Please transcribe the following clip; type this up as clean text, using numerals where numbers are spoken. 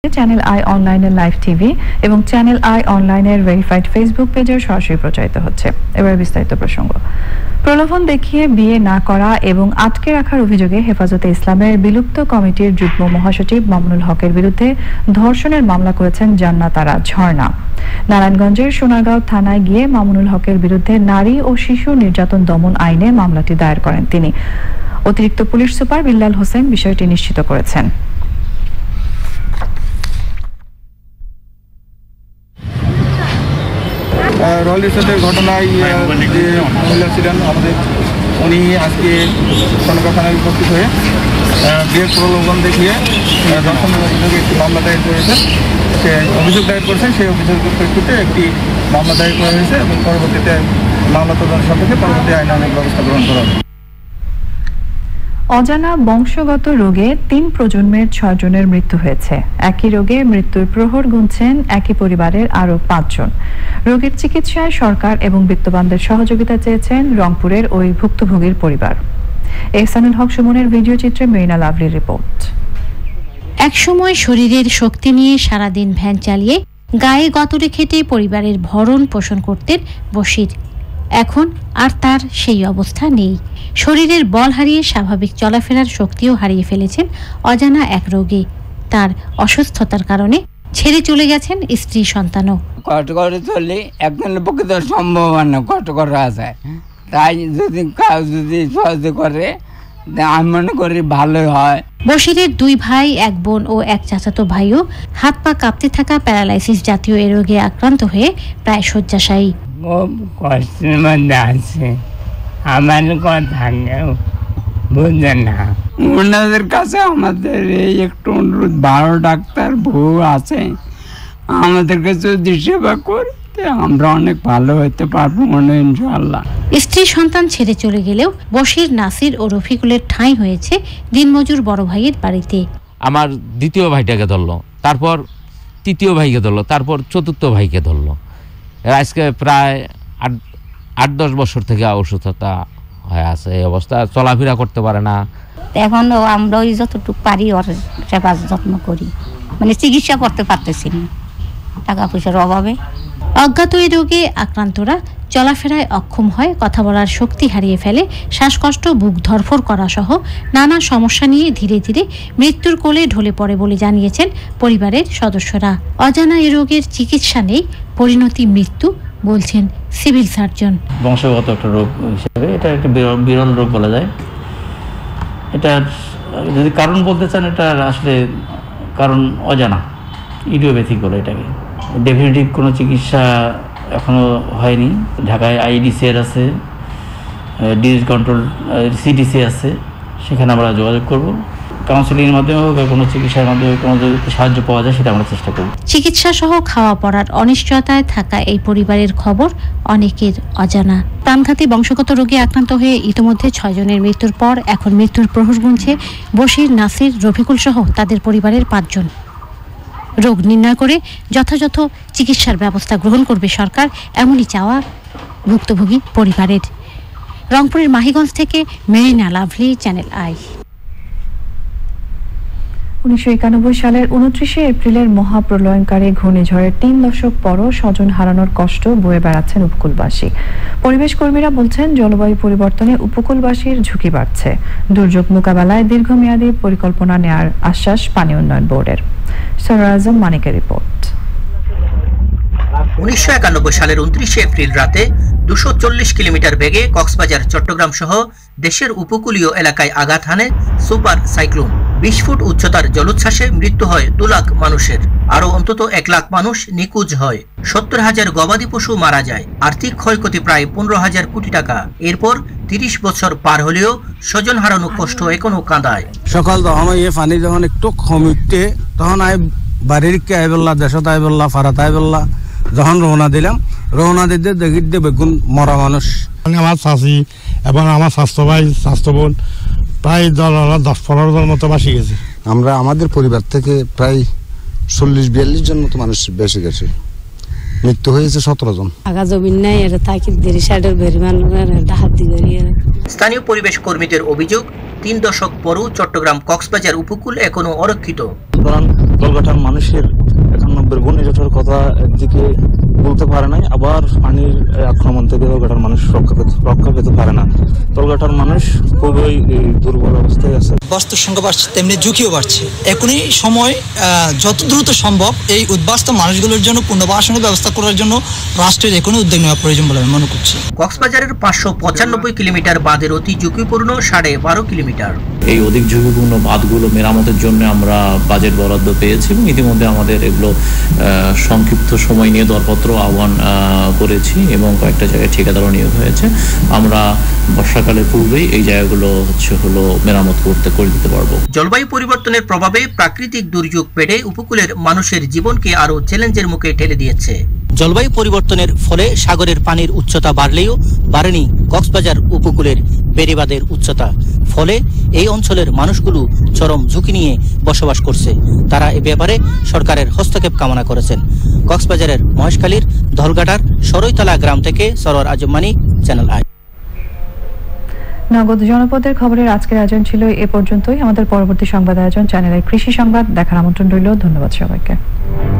Channel I অনলাইনের live TV এবং channel I অনলাইনের ভেরিফাইড ফেসবুক পেজের সরাসরি প্রচারিত হচ্ছে। এবার বিস্তারিত প্রসঙ্গ। প্রলোভন দেখিয়ে বিয়ে না করা এবং আটকে রাখার অভিযোগে হেফাজতে ইসলামের বিলুপ্ত কমিটির যুগ্ম মহাসচিব মামুনুল হকের বিরুদ্ধে ধর্ষণের মামলা করেছেন জান্নাতারা ঝর্ণা। নারায়ণগঞ্জের সোনারগাঁও থানায় গিয়ে মামুনুল হকের বিরুদ্ধে নারী ও শিশু নির্যাতন দমন আইনে মামলাটি দায়ের করেন তিনি। অতিরিক্ত পুলিশ সুপার বিল্লাল হোসেন বিষয়টি নিশ্চিত করেছেন। রয়্যাল রিসোর্টের ঘটনায় যে মহিলা ছিলেন আমাদের, উনি আজকে সোনারগাঁও থানায় উপস্থিত হয়ে বিয়ের প্রলোভন দেখিয়ে ধর্ষণের অভিযোগে একটি মামলা দায়ের করেছেন। সে অভিযোগ দায়ের করেছেন, সেই অভিযোগের প্রেক্ষিতে একটি মামলা দায়ের করা হয়েছে এবং পরবর্তীতে মামলা তদন্ত সাপেক্ষে পরবর্তী আইনানুগ ব্যবস্থা গ্রহণ করা হবে। অজানা বংশগত রোগে 3 প্রজন্মের 6 জনের মৃত্যু হয়েছে। একই রোগে মৃত্যুর প্রহর গুনছেন একই পরিবারের আরও 5 জন। রোগের চিকিৎসায় সরকার এবং বিত্তবানদের সহযোগিতা চেয়েছেন রংপুরের ওই ভুক্তভোগীর পরিবার। এহসানুল হক সুমনের ভিডিও চিত্রে মেরিনা লাভলির রিপোর্ট। একসময় শরীরের শক্তি নিয়ে সারাদিন ভ্যান চালিয়ে গায়ে গতরে খেটে পরিবারের ভরণ পোষণ করতেন বশির। এখন আর তার সেই অবস্থা নেই। শরীরের বল হারিয়ে স্বাভাবিক চলাফেরার শক্তিও হারিয়ে ফেলেছেন অজানা এক রোগে। তার অসুস্থতার কারণে ছেড়ে চলে গেছেন স্ত্রী সন্তানও। কষ্ট করে চললে একজনের পক্ষে তো সম্ভব না, কষ্ট করা আছে। তাই যদি কাজ যদি সহ্য করে আমি মনে করি ভালোই হয়। বশিরের 2 ভাই, 1 বোন ও 1 চাচাতো ভাইও হাত পা কাঁপতে থাকা প্যারালাইসিস জাতীয় এ রোগে আক্রান্ত হয়ে প্রায় শয্যাশায়ী। কষ্টের মধ্যে আছে, আমার কথা বুঝে না। ওনাদের কাছে আমাদের এই একটু অনুরোধ, ভালো ডাক্তার বউ আছে, আমাদেরকে যদি সেবা করতে আমরা অনেক ভালো হতে পারবো মনে ইনশাআল্লাহ। স্ত্রী সন্তান ছেড়ে চলে গেলেও বশির, নাসির ও রফিকুলের ঠাঁই হয়েছে দিনমজুর বড় ভাইয়ের বাড়িতে। আমার দ্বিতীয় ভাইটাকে ধরলো, তারপর তৃতীয় ভাইকে ধরলো, তারপর চতুর্থ ভাইকে ধরলো। আজকে প্রায় 8-10 বছর থেকে অসুস্থতা হয়ে আছে। এই অবস্থা, চলাফেরা করতে পারে না। এখন আমরা ওই যতটুকু পারি ওর সেবা যত্ন করি, মানে চিকিৎসা করতে পারতেছি না টাকা পয়সার অভাবে। অজ্ঞাত এই রোগে আক্রান্তরা চলাফেরায় অক্ষম হয়, কথা বলার শক্তি হারিয়ে ফেলে, শ্বাসকষ্ট, বুক ধরফর করা সহ নানা সমস্যা নিয়ে ধীরে ধীরে মৃত্যুর কোলে ঢলে পড়ে বলে জানিয়েছেন পরিবারের সদস্যরা। অজানা এই রোগের চিকিৎসা নেই, পরিণতি মৃত্যু বলছেন সিভিল সার্জন। বংশগত একটা রোগ হিসেবে এটা একটা বিরল রোগ বলা যায়। এটা যদি কারণ বলতে চান, এটা আসলে কারণ অজানা, ইডিওপ্যাথিক বলে এটাকে। ডেফিনেটিভ কোনো চিকিৎসা এখনো হয়নি। ঢাকায় আইডিসিআর আছে, ডিজিজ কন্ট্রোল সিডিসি আছে, সেখানে আমরা যোগাযোগ করব। কাউন্সিলিংয়ের মাধ্যমে হোক, কোনো চিকিৎসার মাধ্যমে কোনো যদি সাহায্য পাওয়া যায় সেটা আমরা চেষ্টা করব। চিকিৎসা সহ খাওয়া পড়ার অনিশ্চয়তায় থাকা এই পরিবারের খবর অনেকের অজানা। প্রাণঘাতী বংশগত রোগে আক্রান্ত হয়ে ইতিমধ্যে 6 জনের মৃত্যুর পর এখন মৃত্যুর প্রহর গুনছে বশির, নাসির, রফিকুল সহ তাদের পরিবারের 5 জন। রোগ নির্ণয় করে যথাযথ চিকিৎসার ব্যবস্থা গ্রহণ করবে সরকার, এমনই চাওয়া ভুক্তভোগী পরিবারের। রংপুরের মাহিগঞ্জ থেকে মেরিনা লাভলি, চ্যানেল আই। 1991 সালের 29শে এপ্রিলের মহাপ্রলয়ঙ্কারী ঘূর্ণিঝড়ের 3 দশক পরও স্বজন হারানোর কষ্ট বয়ে বেড়াচ্ছেন উপকূলবাসী। পরিবেশ কর্মীরা বলছেন, জলবায়ু পরিবর্তনে উপকূলবাসীর ঝুঁকি বাড়ছে। দুর্যোগ মোকাবেলায় দীর্ঘমেয়াদী পরিকল্পনা নেওয়ার আশ্বাস পানি উন্নয়ন বোর্ডের। সরওয়ার আজম মানিকের রিপোর্ট। 1991 সালের 29শে এপ্রিল রাতে 240 কিলোমিটার বেগে কক্সবাজার, চট্টগ্রাম সহ দেশের উপকূলীয় এলাকায় আঘাত হানে সুপার সাইক্লোন। 20 ফুট উচ্চতার জলোচ্ছ্বাসে মৃত্যু হয় 2 লাখ মানুষের, আরো অন্তত 1 লাখ মানুষ নিখোঁজ হয়। 70,000 গবাদি পশু মারা যায়। আর্থিক ক্ষয়ক্ষতি প্রায় 15,000 কোটি টাকা। এরপর 30 বছর পার হলেও স্বজন হারানো কষ্ট এখনো কাঁদায়। সকাল তখন পানি যখন একটু কমিতে তখন বাড়ির কে আইবল্লা, দেশত আইবল্লা, ফারাত আইবল্লা, যখন রওনা দিলাম, রওনা দিতে দেখি বেগুন মরা মানুষ। আমার চাষি এবং আমার স্বাস্থ্য ভাই, স্বাস্থ্য বোন প্রায় 10-15 জন মতো বাসি গেছে। আমরা আমাদের পরিবার থেকে প্রায় 40-42 জন মতো মানুষ বেঁচে গেছে। মৃত্যু হয়েছে 17 জন। আগা জমিন নাই, এটা তাকি দেরি সাইডের বেরিমান ডাহাত দিগরিয়া। স্থানীয় পরিবেশ কর্মীদের অভিযোগ, 3 দশক পরও চট্টগ্রাম কক্সবাজার উপকূল এখনো অরক্ষিত। তলঘাটার মানুষের 91 ঘূর্ণিঝড়ের কথা একদিকে বলতে পারে নাই, আবার পানির আক্রমণ থেকে তলঘাটার মানুষ রক্ষা পেতে পারে না। তলঘাটার মানুষ খুবই দুর্বল অবস্থায় আছে। বাস্তুর সংখ্যা বাড়ছে, তেমনি ঝুঁকিও বাড়ছে। এখনই সময় যত দ্রুত সম্ভব এই উদ্বাস্ত মানুষগুলোর জন্য পুনর্বাসনের ব্যবস্থা করার জন্য রাষ্ট্রের এখনই উদ্যোগ নেওয়া প্রয়োজন বলে আমি মনে করছি। কক্সবাজারের 595 কিলোমিটার বাঁধের অতি ঝুঁকিপূর্ণ 12.5 কিলোমিটার। এই অধিক ঝুঁকিপূর্ণ বাঁধগুলো মেরামতের জন্য আমরা বাজেট বরাদ্দ পেয়েছি এবং ইতিমধ্যে আমাদের এগুলো সংক্ষিপ্ত সময় নিয়ে দরপত্র আহ্বান করেছি এবং কয়েকটা জায়গায় ঠিকাদারও নিয়োগ হয়েছে। আমরা বর্ষাকালের পূর্বেই এই জায়গাগুলো হলো মেরামত করে দিতে পারবো। জলবায়ু পরিবর্তনের প্রভাবে প্রাকৃতিক দুর্যোগ বেড়ে উপকূলের মানুষের জীবনকে আরো চ্যালেঞ্জের মুখে ঠেলে দিয়েছে। জলবায়ু পরিবর্তনের ফলে সাগরের পানির উচ্চতা বাড়লেও বাড়েনি কক্সবাজার উপকূলের বেড়িবাঁধের উচ্চতা। ফলে এই অঞ্চলের মানুষগুলো চরম ঝুঁকি নিয়ে বসবাস করছে। তারা এ ব্যাপারে সরকারের হস্তক্ষেপ কামনা করেছেন। কক্সবাজারের মহেশখালীর ধলঘাটার সরৈতলা গ্রাম থেকে সরোয়ার আজম মানিক, চ্যানেল আই। নগদ জনপদের খবরের আজকের আয়োজন ছিল এ পর্যন্তই। আমাদের পরবর্তী সংবাদ আয়োজন চ্যানেল আই কৃষি সংবাদ দেখার আমন্ত্রণ রইল। ধন্যবাদ সবাইকে।